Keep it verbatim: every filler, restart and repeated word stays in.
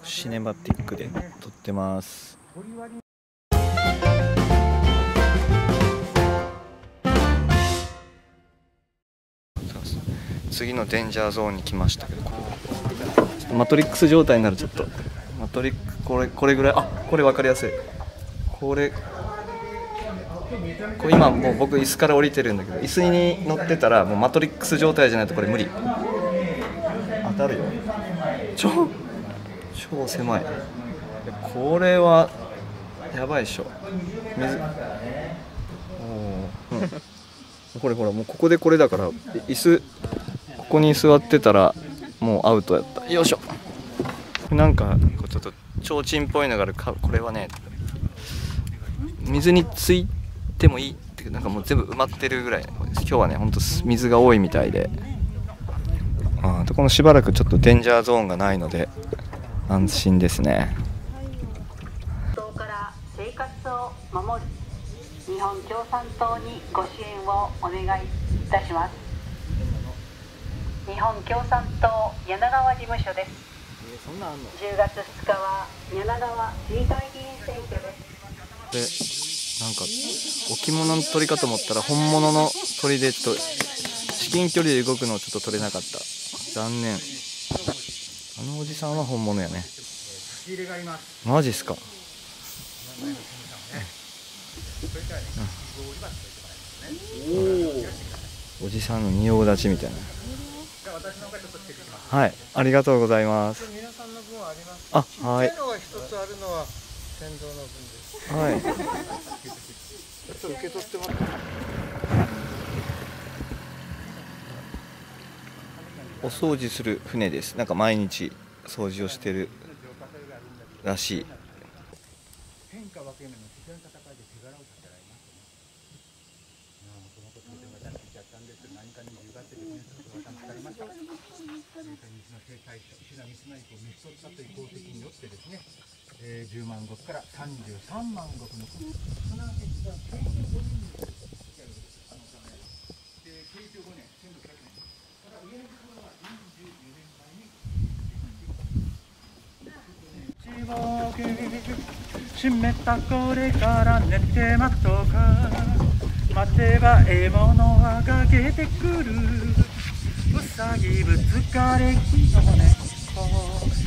シネマティックで撮ってます。次のデンジャーゾーンに来ましたけど、マトリックス状態になる。ちょっとマトリックこれこれぐらい。あ、これ分かりやすい。これこれ今もう僕椅子から降りてるんだけど、椅子に乗ってたらもうマトリックス状態じゃないとこれ無理。当たるよ。超超狭い。これはやばいでしょ。水。おー、うん、これほらもうここでこれだから椅子ここに座ってたらもうアウトやった。よいしょ。なんかちょっと提灯っぽいのがあるか。これはね、水についてもいいってなんかもう全部埋まってるぐらい。今日はねほんと水が多いみたいで、あとこのしばらくちょっとデンジャーゾーンがないので安心ですね。 から生活を守る日本共産党にご支援をお願いいたします。日本共産党柳川事務所です。じゅうがつふつかは柳川市議会議員選挙です。 でなんか置物の鳥かと思ったら本物の鳥で、ちょっと至近距離で動くのをちょっと撮れなかった。残念。あのおじさんは本物やね。マジっすか。うん、おじさんの仁王立ちみたいな。はい、ありがとうございます。皆さんの分あります。あ、はい。ちっちゃいのが一つあるのは先導の分です。はい。ちょっと受け取ってもらって。お掃除する船です。なんか毎日掃除をしてるらしい。天下分け目の敵の戦いで手柄を立てられます。もともととても出してちゃったんですけど、何かにじゅうがってですね、ちょっと助かりました。西の征大将、石田三成公を召し取ったという功績によってですね、えー、じゅうまんごくからさんじゅうさんまんごくの国の決断、慶長ごねんに慶長ごねん、せんろっぴゃくねん、ただ上のところはよんじゅうにねんまえに湿ったこれから寝て待とうか、待てば獲物はがけてくる、うさぎぶつかれきの猫